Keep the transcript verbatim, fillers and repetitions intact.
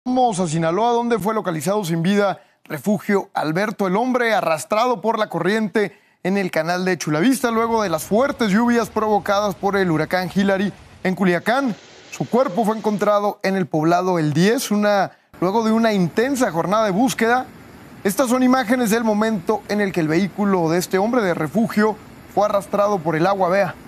Vamos a Sinaloa, donde fue localizado sin vida Refugio Alberto, el hombre arrastrado por la corriente en el canal de Chulavista luego de las fuertes lluvias provocadas por el huracán Hilary en Culiacán. Su cuerpo fue encontrado en el poblado El diez, una, luego de una intensa jornada de búsqueda. Estas son imágenes del momento en el que el vehículo de este hombre de refugio fue arrastrado por el agua. Vea.